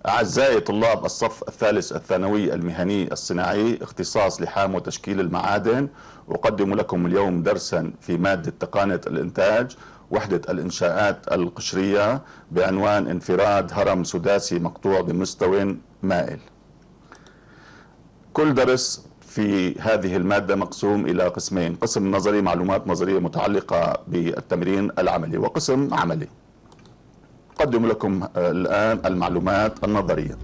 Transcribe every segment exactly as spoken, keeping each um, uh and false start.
أعزائي طلاب الصف الثالث الثانوي المهني الصناعي اختصاص لحام وتشكيل المعادن، أقدم لكم اليوم درسا في مادة تقنية الإنتاج وحدة الإنشاءات القشرية بعنوان انفراد هرم سداسي مقطوع بمستوى مائل. كل درس في هذه المادة مقسوم إلى قسمين: قسم نظري معلومات نظرية متعلقة بالتمرين العملي، وقسم عملي. أقدم لكم الآن المعلومات النظرية.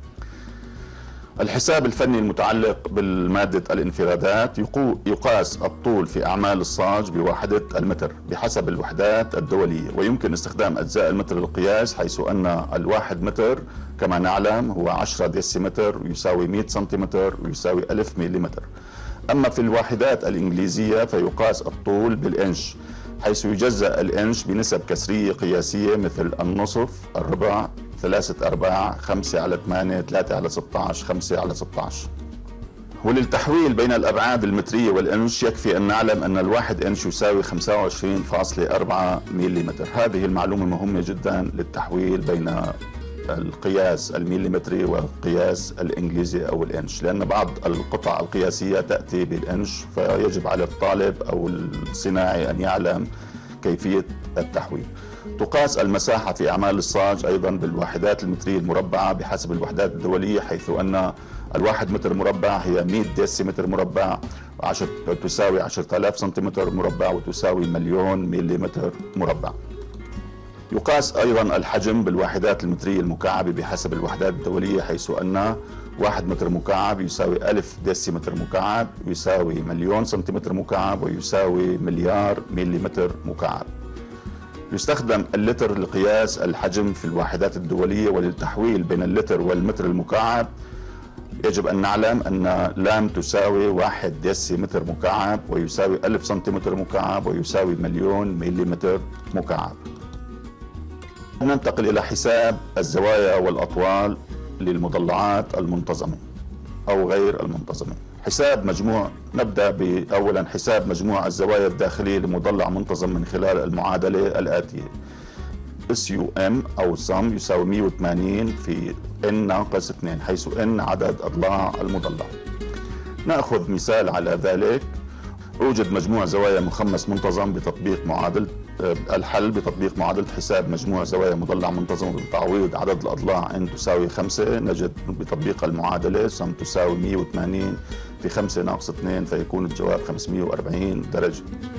الحساب الفني المتعلق بالمادة الانفرادات يقاس الطول في أعمال الصاج بوحدة المتر بحسب الوحدات الدولية، ويمكن استخدام أجزاء المتر للقياس، حيث أن الواحد متر كما نعلم هو عشرة ديسيمتر ويساوي مئة سنتيمتر ويساوي ألف مليمتر. أما في الواحدات الإنجليزية فيقاس الطول بالإنش، حيث يجزأ الإنش بنسب كسرية قياسية مثل النصف، الربع، ثلاثة أرباع، خمسة على ثمانية، ثلاثة على ستة عشر، خمسة على ستة عشر. وللتحويل بين الأبعاد المترية والإنش يكفي أن نعلم أن الواحد إنش يساوي خمسة وعشرين فاصلة أربعة مليمتر. هذه المعلومة مهمة جدا للتحويل بين القياس المليمتري والقياس الإنجليزي أو الإنش، لأن بعض القطع القياسية تأتي بالإنش، فيجب على الطالب أو الصناعي أن يعلم كيفية التحويل. تقاس المساحة في أعمال الصاج أيضا بالوحدات المترية المربعة بحسب الوحدات الدولية، حيث أن الواحد متر مربع هي مئة ديسيمتر مربع، تساوي عشرة آلاف سنتيمتر مربع، وتساوي مليون مليمتر مربع. يقاس أيضا الحجم بالوحدات المترية المكعبة بحسب الوحدات الدولية، حيث أن واحد متر مكعب يساوي ألف ديسيمتر مكعب، يساوي مليون سنتيمتر مكعب، ويساوي مليار مليمتر مكعب. يستخدم اللتر لقياس الحجم في الوحدات الدولية، وللتحويل بين اللتر والمتر المكعب يجب أن نعلم أن لام تساوي واحد ديسيمتر مكعب، ويساوي ألف سنتيمتر مكعب، ويساوي مليون مليمتر مكعب. ننتقل إلى حساب الزوايا والأطوال للمضلعات المنتظمة أو غير المنتظمة. حساب مجموع نبدأ بأولا حساب مجموع الزوايا الداخلية لمضلع منتظم من خلال المعادلة الآتية: اس يو ام أو سم يساوي مئة وثمانين في ان ناقص اثنين، حيث ان عدد أضلاع المضلع. نأخذ مثال على ذلك. أوجد مجموع زوايا مخمس منتظم بتطبيق معادلة الحل بتطبيق معادلة حساب مجموع زوايا مضلع منتظم بتعويض عدد الأضلاع n تساوي خمسة. نجد بتطبيق المعادلة سم تساوي مئة وثمانين في خمسة ناقص اثنين، فيكون الجواب خمسمئة وأربعين درجة.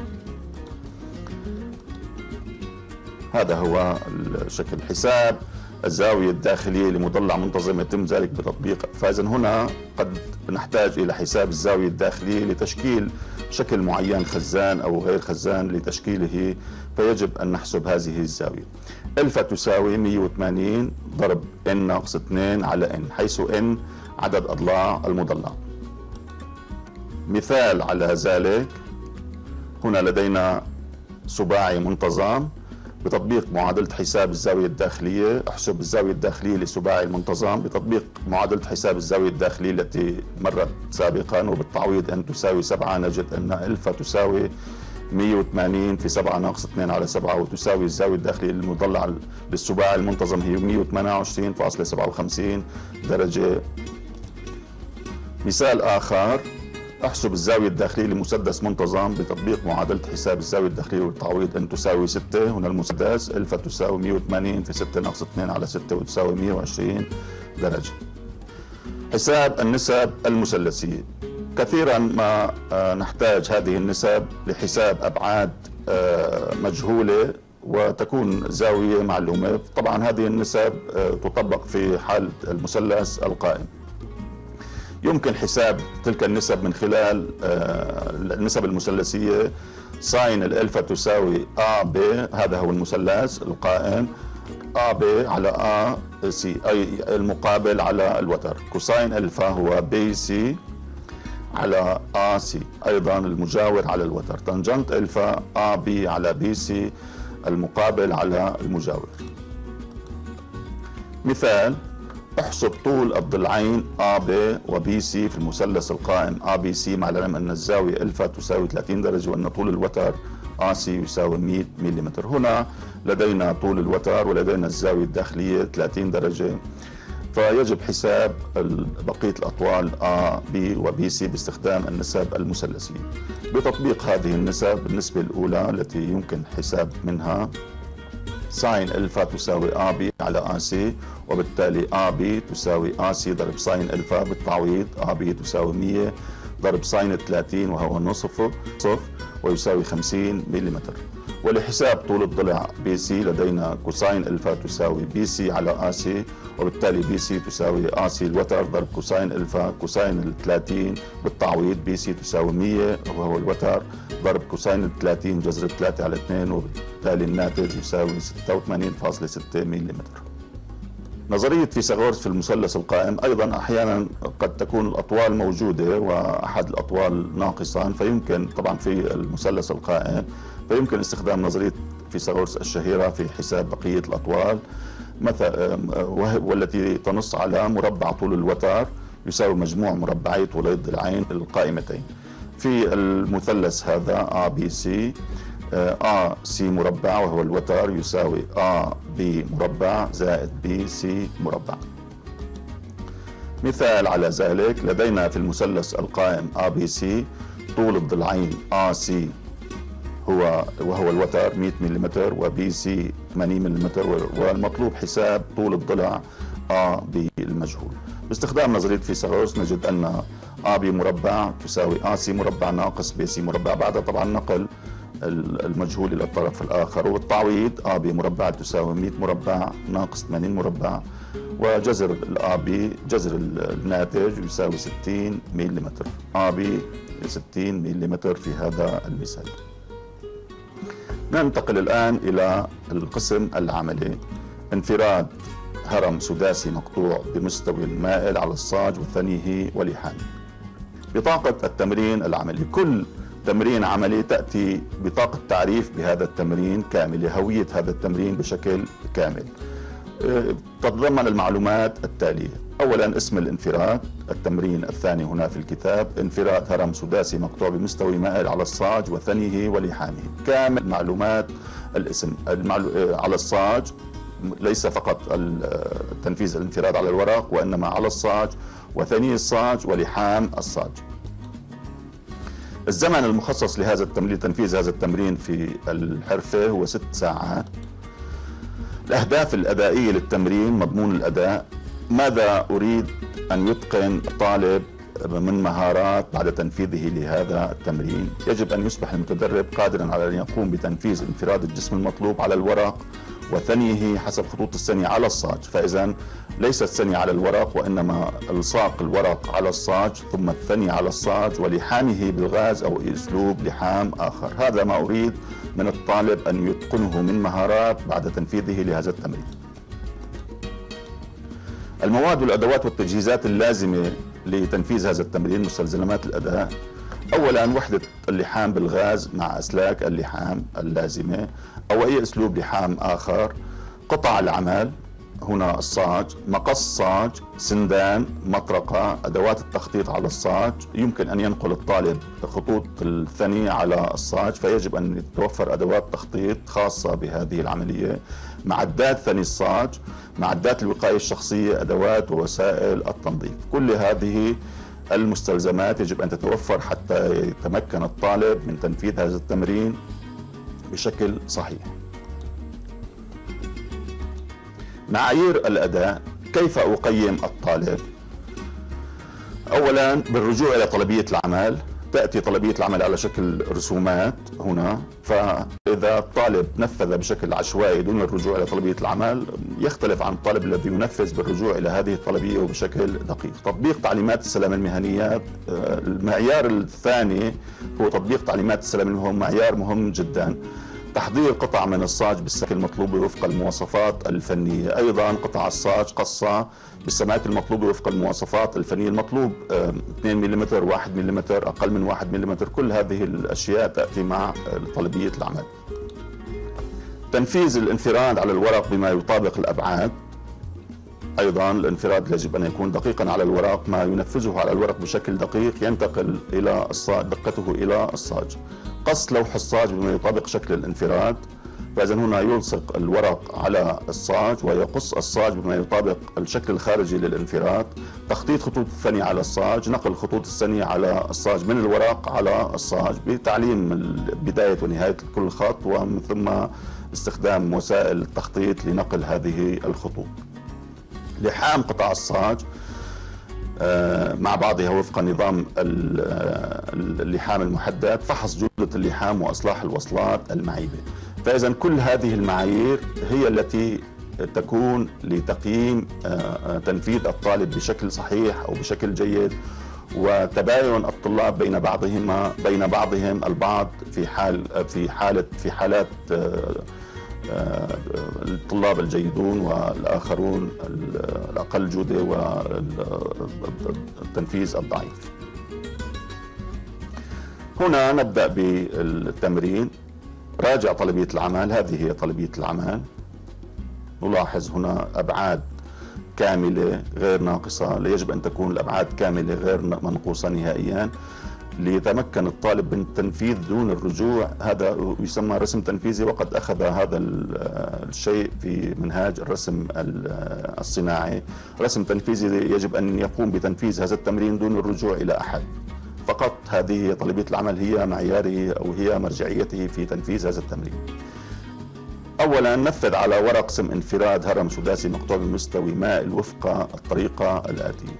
هذا هو الشكل. حساب الزاوية الداخلية لمضلع منتظم يتم ذلك بتطبيق، فإذا هنا قد نحتاج إلى حساب الزاوية الداخلية لتشكيل شكل معين، خزان أو غير خزان، لتشكيله فيجب أن نحسب هذه الزاوية. ألفا تساوي مئة وثمانين ضرب n ناقص اثنين على n، حيث n عدد أضلاع المضلع. مثال على ذلك: هنا لدينا سباعي منتظم. بتطبيق معادلة حساب الزاوية الداخلية احسب الزاوية الداخلية لسباعي المنتظم بتطبيق معادلة حساب الزاوية الداخلية التي مرت سابقا، وبالتعويض ان تساوي سبعة. نجد ان الفا تساوي مئة وثمانين في سبعة ناقص اثنين على سبعة، وتساوي الزاوية الداخلية للمضلع للسباعي المنتظم هي مئة وثمانية وعشرين فاصلة سبعة وخمسين درجة. مثال آخر: احسب الزاوية الداخلية لمسدس منتظم بتطبيق معادلة حساب الزاوية الداخلية والتعويض ان تساوي ستة. هنا المسدس الفا تساوي مئة وثمانين في ستة ناقص اثنين على ستة، وتساوي مئة وعشرين درجة. حساب النسب المثلثية. كثيرا ما نحتاج هذه النسب لحساب أبعاد مجهولة وتكون زاوية معلومة. طبعا هذه النسب تطبق في حالة المثلث القائم. يمكن حساب تلك النسب من خلال النسب المثلثية. ساين الألفا تساوي آ ب، هذا هو المثلث القائم، آ ب على آ سي أي المقابل على الوتر. كوساين ألفا هو بي سي على آ سي أيضا المجاور على الوتر. تنجنت ألفا آ بي على بي سي المقابل على المجاور. مثال: احسب طول الضلعين آ ب وبي سي في المثلث القائم آ بي سي، مع العلم أن الزاوية ألفا تساوي ثلاثين درجة وأن طول الوتر آ سي يساوي مئة ملم. هنا لدينا طول الوتر ولدينا الزاوية الداخلية ثلاثين درجة، فيجب حساب بقية الأطوال A B و B C باستخدام النسب المثلثية. بتطبيق هذه النسب، النسبة الأولى التي يمكن حساب منها ساين ألفا تساوي A B على A C، وبالتالي A B تساوي A C ضرب ساين ألفا، بالتعويض A B تساوي مية ضرب ساين ثلاثين وهو نصف صف ويساوي خمسين ملم. ولحساب طول الضلع بي سي لدينا كوساين ألفا تساوي بي سي على A C، وبالتالي بي سي تساوي A C الوتر ضرب كوساين ألفا كوساين ثلاثين، بالتعويض بي سي تساوي مية وهو الوتر ضرب كوساين ثلاثين جذر ثلاثة على اثنين، وبالتالي الناتج يساوي ستة وثمانين فاصلة ستة ملم. نظرية فيثاغورس في المثلث القائم أيضا أحيانا قد تكون الأطوال موجودة وأحد الأطوال ناقصا، فيمكن طبعا في المثلث القائم فيمكن استخدام نظرية فيثاغورس الشهيرة في حساب بقية الأطوال، مثلا والتي تنص على مربع طول الوتر يساوي مجموع مربعي طولي الضلعين القائمتين. في المثلث هذا A B C، A C مربع وهو الوتر يساوي A B مربع زائد B C مربع. مثال على ذلك، لدينا في المثلث القائم A B C طول الضلعين A C هو وهو الوتر مئة ملم وبي سي ثمانين ملم، والمطلوب حساب طول الضلع A B المجهول. باستخدام نظرية فيثاغورس نجد أن A B مربع تساوي A C مربع ناقص B C مربع، بعد طبعا نقل المجهول إلى الطرف الآخر، والتعويض A B مربع تساوي مئة مربع ناقص ثمانين مربع، وجذر ال A B جذر الناتج يساوي ستين ملم. A B ستين ملم في هذا المثال. ننتقل الآن إلى القسم العملي. انفراد هرم سداسي مقطوع بمستوى مائل على الصاج وثنيه ولحامه. بطاقة التمرين العملي، كل تمرين عملي تأتي بطاقة تعريف بهذا التمرين كاملة، هوية هذا التمرين بشكل كامل. تتضمن المعلومات التالية: أولا اسم الانفراد، التمرين الثاني هنا في الكتاب انفراد هرم سداسي مقطوع بمستوى مائل على الصاج وثنيه ولحامه. كامل معلومات الاسم المعلو... على الصاج، ليس فقط تنفيذ الانفراد على الورق وإنما على الصاج وثني الصاج ولحام الصاج. الزمن المخصص لهذا التمرين لتنفيذ هذا التمرين في الحرفة هو ست ساعات. الأهداف الأدائية للتمرين، مضمون الأداء، ماذا أريد أن يتقن الطالب من مهارات بعد تنفيذه لهذا التمرين. يجب أن يصبح المتدرب قادرا على أن يقوم بتنفيذ انفراد الجسم المطلوب على الورق وثنيه حسب خطوط الثني على الصاج، فإذا ليس الثني على الورق وإنما الصاق الورق على الصاج ثم الثني على الصاج ولحامه بالغاز أو أسلوب لحام آخر. هذا ما أريد من الطالب أن يتقنه من مهارات بعد تنفيذه لهذا التمرين. المواد والأدوات والتجهيزات اللازمة لتنفيذ هذا التمرين، مستلزمات الأداء. أولا وحدة اللحام بالغاز مع أسلاك اللحام اللازمة أو أي أسلوب لحام آخر. قطع العمل، هنا الصاج، مقص صاج، سندان، مطرقة، أدوات التخطيط على الصاج. يمكن أن ينقل الطالب خطوط الثني على الصاج، فيجب أن تتوفر أدوات تخطيط خاصة بهذه العملية. معدات ثني الصاج، معدات الوقاية الشخصية، أدوات ووسائل التنظيف. كل هذه المستلزمات يجب أن تتوفر حتى يتمكن الطالب من تنفيذ هذا التمرين بشكل صحيح. معايير الأداء، كيف أقيم الطالب؟ أولا بالرجوع إلى طلبية العمل. تأتي طلبية العمل على شكل رسومات هنا، فإذا الطالب نفذ بشكل عشوائي دون الرجوع إلى طلبية العمل يختلف عن الطالب الذي ينفذ بالرجوع إلى هذه الطلبية وبشكل دقيق. تطبيق تعليمات السلام المهنيات، المعيار الثاني هو تطبيق تعليمات السلام المهني، هو معيار مهم جدا. تحضير قطع من الصاج بالسمات المطلوبة وفق المواصفات الفنية. أيضا قطع الصاج قصة بالسمات المطلوبة وفق المواصفات الفنية. المطلوب اثنين ملم، واحد ملم، أقل من واحد ملم. كل هذه الأشياء تأتي مع طلبية العمل. تنفيذ الانفراد على الورق بما يطابق الأبعاد. أيضا الانفراد يجب أن يكون دقيقا على الورق، ما ينفذه على الورق بشكل دقيق ينتقل إلى الصاج، دقته إلى الصاج. قص لوح الصاج بما يطابق شكل الانفراد. فإذا هنا يلصق الورق على الصاج ويقص الصاج بما يطابق الشكل الخارجي للانفراد، تخطيط خطوط الثانية على الصاج، نقل خطوط الثانية على الصاج من الورق على الصاج بتعليم بداية ونهاية كل خط، ومن ثم استخدام وسائل التخطيط لنقل هذه الخطوط. لحام قطع الصاج مع بعضها وفق نظام اللحام المحدد، فحص جودة اللحام وإصلاح الوصلات المعيبة. فإذا كل هذه المعايير هي التي تكون لتقييم تنفيذ الطالب بشكل صحيح أو بشكل جيد، وتباين الطلاب بين بعضهما بين بعضهم البعض في حال في حالة في حالات الطلاب الجيدون والآخرون الأقل جودة والتنفيذ الضعيف. هنا نبدأ بالتمرين. راجع طلبية العمل، هذه هي طلبية العمل. نلاحظ هنا أبعاد كاملة غير ناقصة، يجب أن تكون الأبعاد كاملة غير منقوصة نهائيا ليتمكن الطالب من التنفيذ دون الرجوع. هذا يسمى رسم تنفيذي، وقد أخذ هذا الشيء في منهاج الرسم الصناعي. رسم تنفيذي يجب أن يقوم بتنفيذ هذا التمرين دون الرجوع إلى أحد. فقط هذه طلبية العمل هي معياره أو هي مرجعيته في تنفيذ هذا التمرين. أولا، نفذ على ورق سم انفراد هرم سداسي مقطوع بمستوي مائل وفق الطريقة الآتية.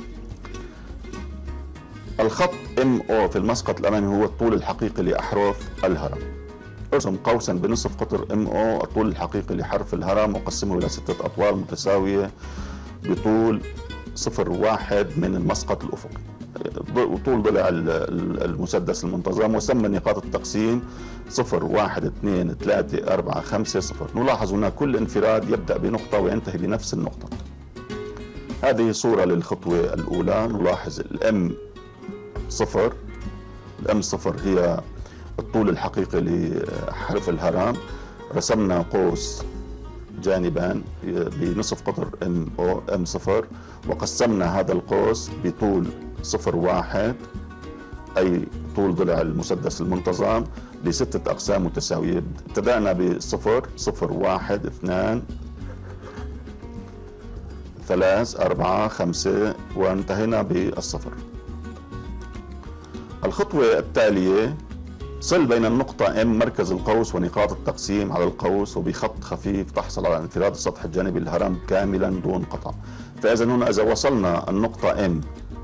الخط إم أو في المسقط الأمامي هو الطول الحقيقي لأحرف الهرم. ارسم قوسا بنصف قطر إم أو الطول الحقيقي لحرف الهرم، وقسمه إلى ستة أطوال متساوية بطول صفر واحد من المسقط الأفقي وطول ضلع المسدس المنتظم، وسمى نقاط التقسيم صفر واحد اثنين ثلاثة أربعة خمسة صفر. نلاحظ هنا كل انفراد يبدأ بنقطة وينتهي بنفس النقطة. هذه صورة للخطوة الأولى. نلاحظ الأم صفر، الأم صفر هي الطول الحقيقي لحرف الهرم. رسمنا قوس جانبا بنصف قطر ام او ام صفر، وقسمنا هذا القوس بطول صفر واحد اي طول ضلع المسدس المنتظم لستة اقسام متساوية. ابتدأنا بصفر، صفر واحد اثنان ثلاث أربعة خمسة، وانتهينا بالصفر. الخطوة التالية، صل بين النقطة M مركز القوس ونقاط التقسيم على القوس، وبخط خفيف تحصل على انفراد السطح الجانبي للهرم كاملا دون قطع. فإذا هنا إذا وصلنا النقطة M،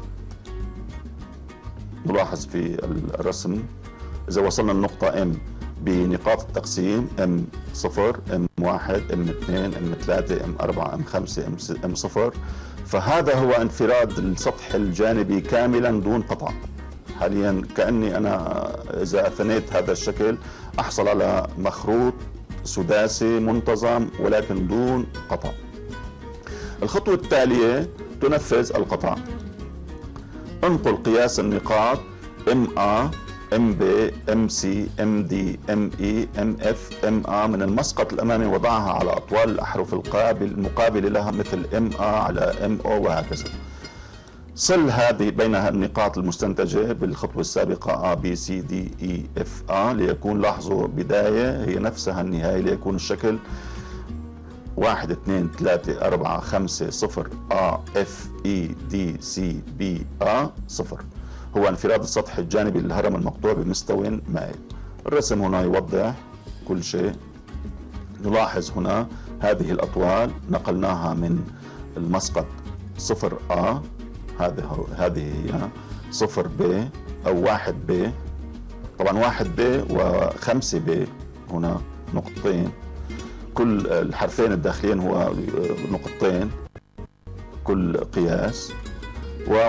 نلاحظ في الرسم إذا وصلنا النقطة M بنقاط التقسيم M صفر، M واحد، M اثنين، M ثلاثة، M أربعة، M خمسة، M صفر، فهذا هو انفراد السطح الجانبي كاملا دون قطع. حاليا كأني أنا إذا أثنيت هذا الشكل أحصل على مخروط سداسي منتظم ولكن دون قطع. الخطوة التالية تنفذ القطع. انقل قياس النقاط إم آ، إم بي، إم سي، إم دي، إم إي، إم إف، إم آ من المسقط الأمامي، وضعها على أطوال الأحرف القابل المقابلة لها مثل إم آ على إم أو وهكذا. صل هذه بينها النقاط المستنتجة بالخطوة السابقة A B C D E F A ليكون، لاحظوا بداية هي نفسها النهاية، ليكون الشكل واحد اثنين ثلاثة أربعة خمسة صفر A F E D C B A صفر. هو انفراد السطح الجانبي للهرم المقطوع بمستوى مائل. الرسم هنا يوضح كل شيء. نلاحظ هنا هذه الأطوال نقلناها من المسقط صفر A، هذه هذه هي صفر ب او واحد ب، طبعا واحد ب وخمسة ب، هنا نقطتين، كل الحرفين الداخلين هو نقطتين كل قياس، و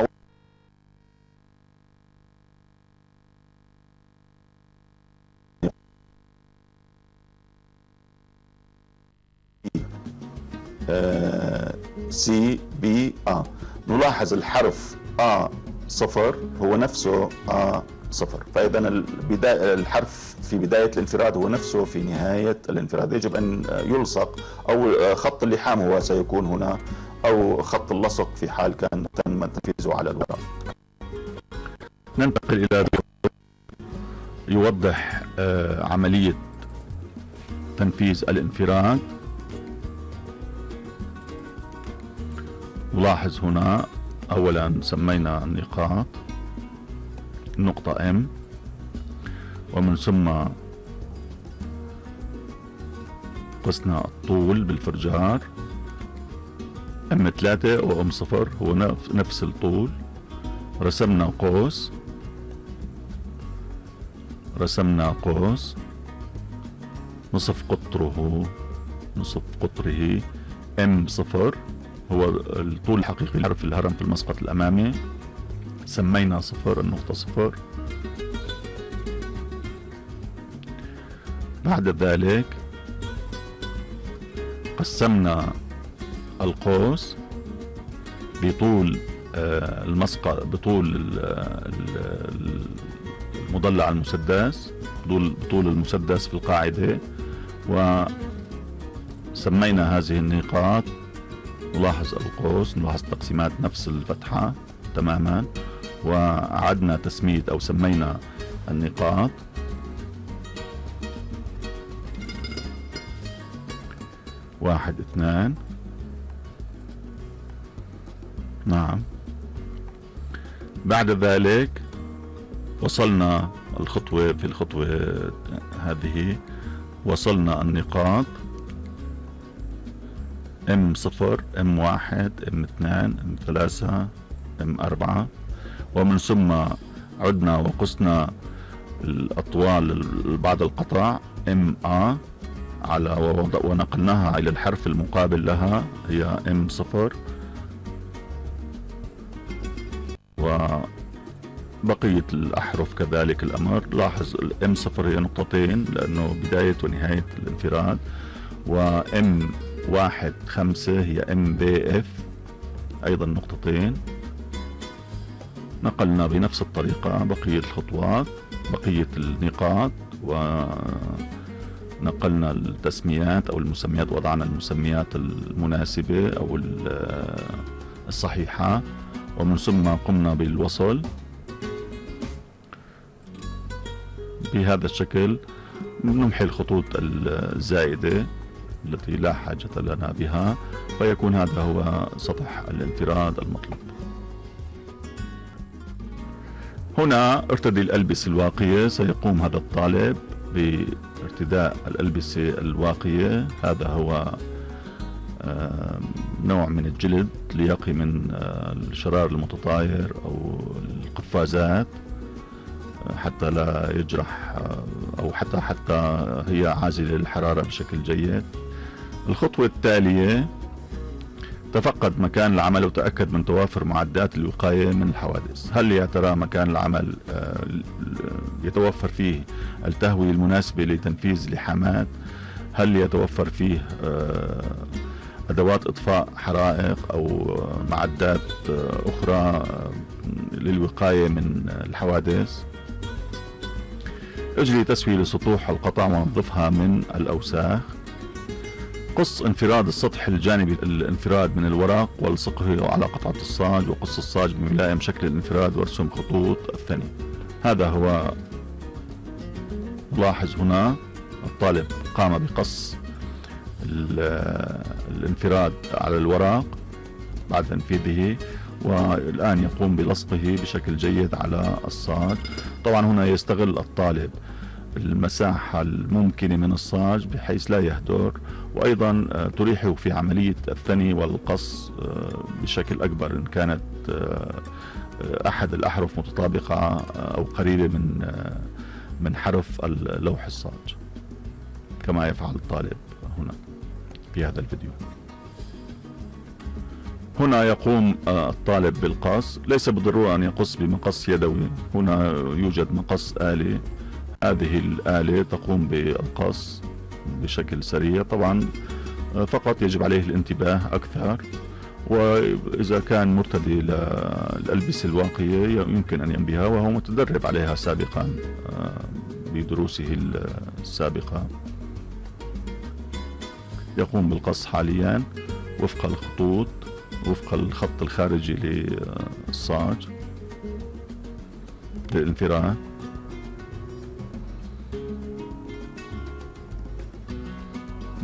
سي بي آ. نلاحظ الحرف آ صفر هو نفسه آ صفر، فإذا البداية الحرف في بداية الانفراد هو نفسه في نهاية الانفراد. يجب أن يلصق، أو خط اللحام هو سيكون هنا، أو خط اللصق في حال كان تم تنفيذه على الورق. ننتقل إلى يوضح عملية تنفيذ الانفراد. نلاحظ هنا أولا سمينا النقاط النقطة M، ومن ثم قسنا الطول بالفرجار ام ثلاثة و ام صفر هو نفس الطول. رسمنا قوس رسمنا قوس نصف قطره نصف قطره ام صفر هو الطول الحقيقي لحرف الهرم في المسقط الأمامي. سمينا صفر النقطة صفر. بعد ذلك قسمنا القوس بطول المسقط بطول المضلع المسدس بطول المسدس في القاعدة، وسمينا هذه النقاط. نلاحظ القوس، نلاحظ تقسيمات نفس الفتحة تماما، وأعدنا تسمية أو سمينا النقاط. واحد اثنان نعم. بعد ذلك وصلنا الخطوة في الخطوة هذه وصلنا النقاط ام صفر ام واحد ام اثنان ام ثلاثة ام اربعة، ومن ثم عدنا وقسنا الأطوال بعد القطع ام ا على ونقلناها إلى الحرف المقابل لها هي ام صفر، وبقية الأحرف كذلك الأمر. لاحظ الام صفر هي نقطتين لأنه بداية ونهاية الانفراد، وام واحد خمسة هي ام بي اف أيضا نقطتين. نقلنا بنفس الطريقة بقية الخطوات بقية النقاط، ونقلنا التسميات أو المسميات، وضعنا المسميات المناسبة أو الصحيحة، ومن ثم قمنا بالوصل بهذا الشكل. نمحي الخطوط الزائدة التي لا حاجة لنا بها، فيكون هذا هو سطح الانفراد المطلوب. هنا ارتدي الألبسة الواقية. سيقوم هذا الطالب بارتداء الألبسة الواقية. هذا هو نوع من الجلد ليقي من الشرار المتطاير أو القفازات، حتى لا يجرح أو حتى حتى هي عازلة للحرارة بشكل جيد. الخطوة التالية تفقد مكان العمل وتأكد من توافر معدات الوقاية من الحوادث. هل يا ترى مكان العمل يتوفر فيه التهوية المناسبة لتنفيذ لحامات؟ هل يتوفر فيه أدوات إطفاء حرائق أو معدات أخرى للوقاية من الحوادث؟ اجري تسوية لسطوح القطع ونظفها من الأوساخ. قص انفراد السطح الجانبي الانفراد من الورق والصقه على قطعة الصاج، وقص الصاج بملائم شكل الانفراد وارسم خطوط الثني. هذا هو. لاحظ هنا الطالب قام بقص الانفراد على الورق بعد تنفيذه، والآن يقوم بلصقه بشكل جيد على الصاج. طبعا هنا يستغل الطالب المساحة الممكنة من الصاج بحيث لا يهدر، وأيضا تريحه في عملية الثني والقص بشكل أكبر إن كانت أحد الأحرف متطابقة أو قريبة من من حرف لوح الصاج كما يفعل الطالب هنا في هذا الفيديو. هنا يقوم الطالب بالقص. ليس بالضرورة أن يقص بمقص يدوي، هنا يوجد مقص آلي. هذه الآلة تقوم بالقص بشكل سريع. طبعا فقط يجب عليه الانتباه أكثر، وإذا كان مرتدي للألبسة الواقية يمكن أن ينبهها وهو متدرب عليها سابقا بدروسه السابقة. يقوم بالقص حاليا وفق الخطوط وفق الخط الخارجي للصاج للانفراد.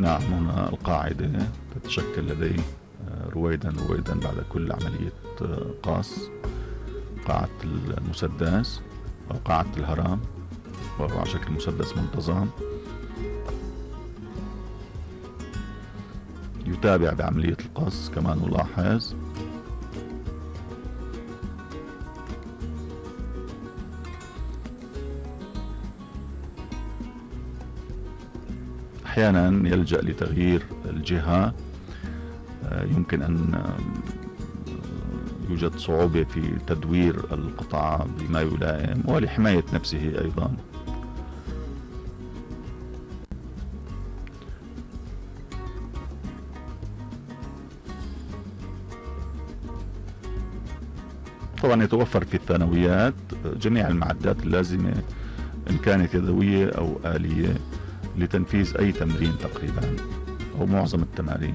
نعم، هنا القاعدة تتشكل لدي رويدا رويدا بعد كل عملية قاص، قاعدة المسدس أو قاعدة الهرم، وهو على شكل مسدس منتظم يتابع بعملية القص. كما نلاحظ أحيانا يلجأ لتغيير الجهة، يمكن أن يوجد صعوبة في تدوير القطعة بما يلائم ولحماية نفسه أيضا. طبعا يتوفر في الثانويات جميع المعدات اللازمة إن كانت يدوية أو آلية لتنفيذ أي تمرين تقريبا أو معظم التمارين،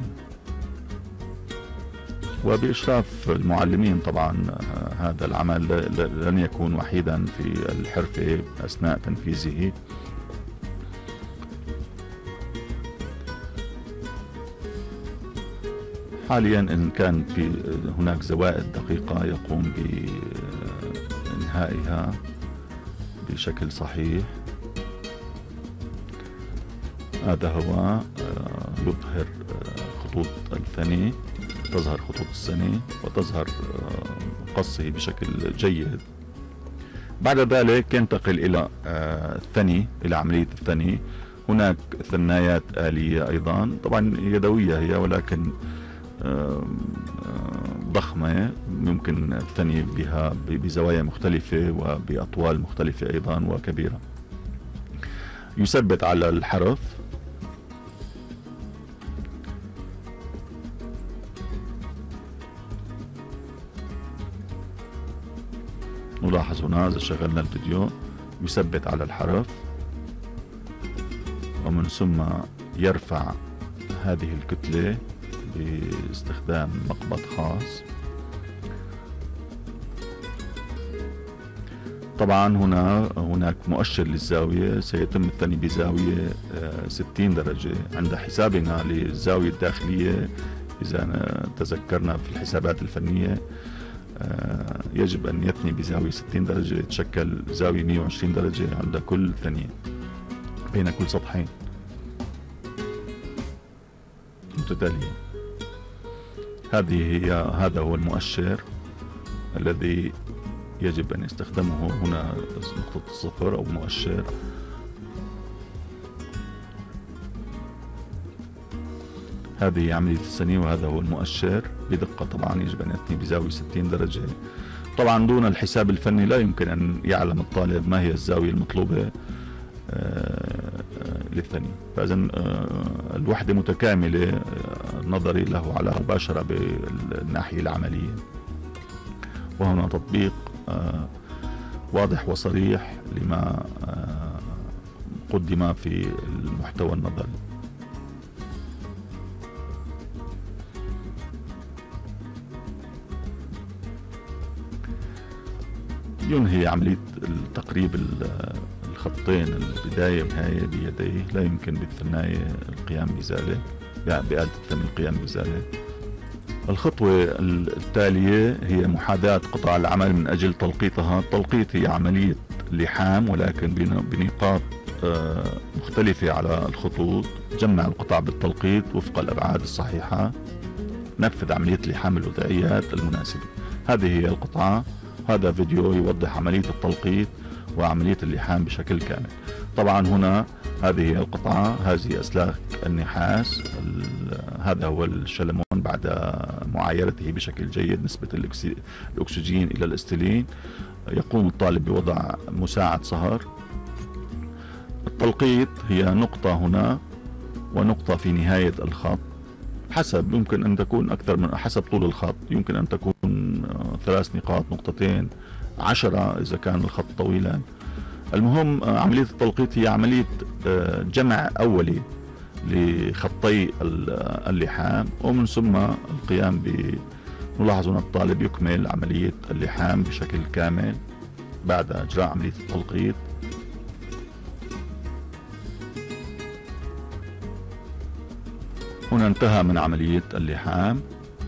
وبإشراف المعلمين. طبعا هذا العمل لن يكون وحيدا في الحرفة أثناء تنفيذه. حاليا إن كان في هناك زوائد دقيقة يقوم بإنهائها بشكل صحيح. هذا هو يظهر خطوط الثني، تظهر خطوط الثني وتظهر قصه بشكل جيد. بعد ذلك ينتقل إلى الثني، إلى عملية الثني. هناك ثنايات آلية أيضا، طبعا يدوية هي ولكن ضخمة، يمكن الثني بها بزوايا مختلفة وبأطوال مختلفة أيضا وكبيرة. يثبت على الحرف نلاحظ هنا إذا شغلنا الفيديو يثبت على الحرف، ومن ثم يرفع هذه الكتلة باستخدام مقبض خاص. طبعا هنا هناك مؤشر للزاوية، سيتم الثني بزاوية ستين درجة عند حسابنا للزاوية الداخلية. إذا تذكرنا في الحسابات الفنية يجب أن يثني بزاوية ستين درجة، يتشكل زاوية مئة وعشرين درجة عند كل ثنية بين كل سطحين متتالية. هذه هي هذا هو المؤشر الذي يجب أن يستخدمه هنا، نقطة الصفر أو مؤشر. هذه عملية الثني وهذا هو المؤشر بدقة. طبعا يجب أن يثني بزاوية ستين درجة. طبعا دون الحساب الفني لا يمكن أن يعلم الطالب ما هي الزاوية المطلوبة للثني. فإذا الوحدة متكاملة نظري له على مباشرة بالناحية العملية. وهنا تطبيق واضح وصريح لما قدم في المحتوى النظري. ينهي عملية تقريب الخطين البداية والنهاية بيديه، لا يمكن بالثناية القيام بذلك، يعني بآلة الثني القيام بذلك. الخطوة التالية هي محاذاة قطع العمل من أجل تلقيطها. التلقيط هي عملية لحام ولكن بنقاط مختلفة على الخطوط. جمع القطع بالتلقيط وفق الأبعاد الصحيحة. نفذ عملية لحام الوضعيات المناسبة. هذه هي القطعة. هذا فيديو يوضح عملية التلقيط وعملية اللحام بشكل كامل. طبعا هنا هذه هي القطعة، هذه أسلاك النحاس. هذا هو الشلمون بعد معايرته بشكل جيد نسبة الأكسجين إلى الأستيلين. يقوم الطالب بوضع مساعد صهر. التلقيط هي نقطة هنا ونقطة في نهاية الخط، حسب يمكن أن تكون أكثر من حسب طول الخط، يمكن أن تكون ثلاث نقاط، نقطتين، عشرة إذا كان الخط طويلا. المهم عملية التلقيط هي عملية جمع أولي لخطي اللحام، ومن ثم القيام ب نلاحظ أن الطالب يكمل عملية اللحام بشكل كامل بعد إجراء عملية التلقيط. هنا انتهى من عملية اللحام.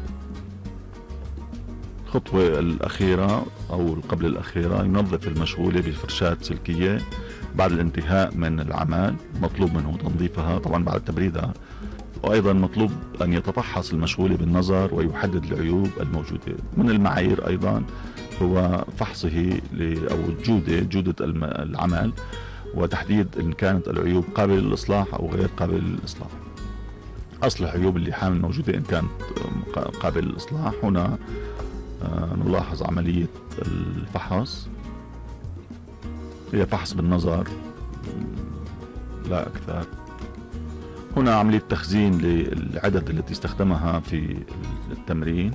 الخطوة الأخيرة أو قبل الأخيرة، ينظف المشغولة بفرشاة سلكية بعد الانتهاء من العمل. مطلوب منه تنظيفها طبعا بعد تبريدها، وأيضا مطلوب أن يتفحص المشغولة بالنظر ويحدد العيوب الموجودة. من المعايير أيضا هو فحصه أو الجودة جودة العمل، وتحديد إن كانت العيوب قابلة للإصلاح أو غير قابلة للإصلاح. أصلح عيوب اللحام الموجودة إن كانت قابلة للإصلاح. هنا نلاحظ عملية الفحص، هي فحص بالنظر لا أكثر. هنا عملية تخزين للعدد التي استخدمها في التمرين.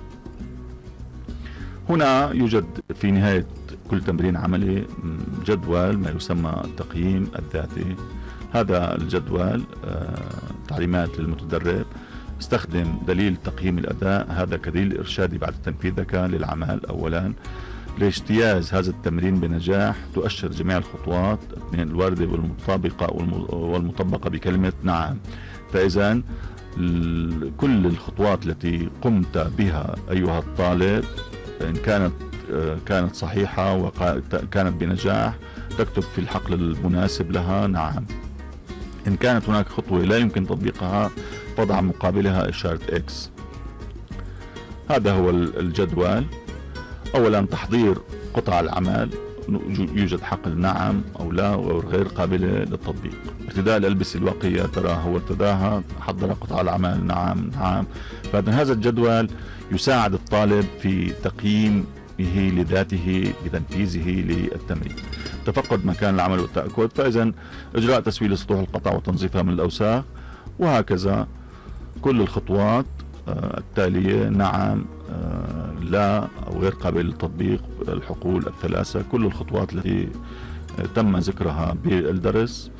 هنا يوجد في نهاية كل تمرين عملي جدول ما يسمى التقييم الذاتي. هذا الجدول تعليمات للمتدرب: استخدم دليل تقييم الأداء، هذا كدليل إرشادي بعد تنفيذك للعمل. أولا، لاجتياز هذا التمرين بنجاح تؤشر جميع الخطوات اثنين الواردة والمطابقة والمطبقة بكلمة نعم. فإذا كل الخطوات التي قمت بها أيها الطالب إن كانت كانت صحيحة وكانت بنجاح تكتب في الحقل المناسب لها نعم. إن كانت هناك خطوة لا يمكن تطبيقها وضع مقابلها إشارة إكس. هذا هو الجدول. أولا، تحضير قطع العمل، يوجد حقل نعم أو لا وغير قابلة للتطبيق. ارتداء الألبسة الواقية، ترى هو ارتداها، حضر قطع العمل نعم نعم. فهذا الجدول يساعد الطالب في تقييمه لذاته بتنفيذه للتمرين. تفقد مكان العمل والتأكد، فإذا إجراء تسويل سطوح القطع وتنظيفها من الأوساخ، وهكذا كل الخطوات التالية نعم لا أو غير قابل للتطبيق. الحقول الثلاثة، كل الخطوات التي تم ذكرها بالدرس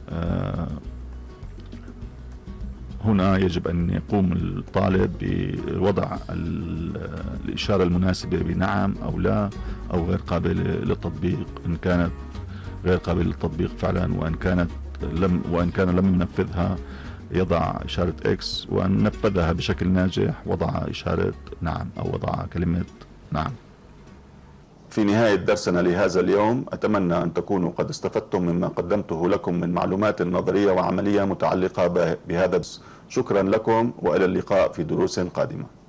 هنا يجب أن يقوم الطالب بوضع الإشارة المناسبة بنعم أو لا أو غير قابلة للتطبيق. إن كانت غير قابلة للتطبيق فعلا، وإن كانت لم وإن كان لم ينفذها يضع إشارة إكس، وأن نفذها بشكل ناجح وضع إشارة نعم أو وضع كلمة نعم. في نهاية درسنا لهذا اليوم، أتمنى أن تكونوا قد استفدتم مما قدمته لكم من معلومات نظرية وعملية متعلقة بهذا الدرس. شكرا لكم، وإلى اللقاء في دروس قادمة.